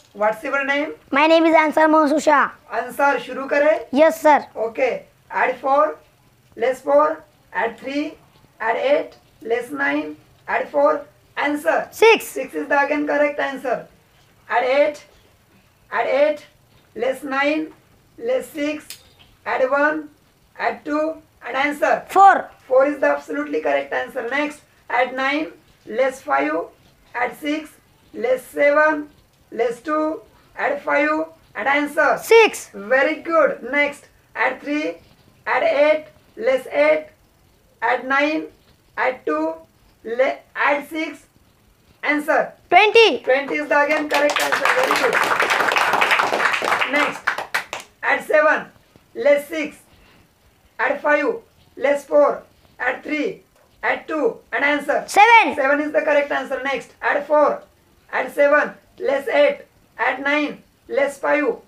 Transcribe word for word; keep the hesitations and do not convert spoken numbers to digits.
What's your name? My name is Ansar Mahsusha. Ansar शुरू करें. Yes, sir. Okay. Add four, less four, add three, add eight, less nine, add four. Answer. Six. Six is the again correct answer. Add eight, add eight, less nine, less six, add one, add two, and answer. Four. Four is the absolutely correct answer. Next, add nine, less five, add six, less seven, less two, add five, and answer. Six. Very good. Next, add three, add eight, less eight, add nine, add two, le- add six, answer. Twenty. twenty is the again correct answer. Very good. Next, add seven, less six, add five, less four, add three, add two, and answer. Seven. seven is the correct answer. Next, add four, add seven, less eight, add nine, less five,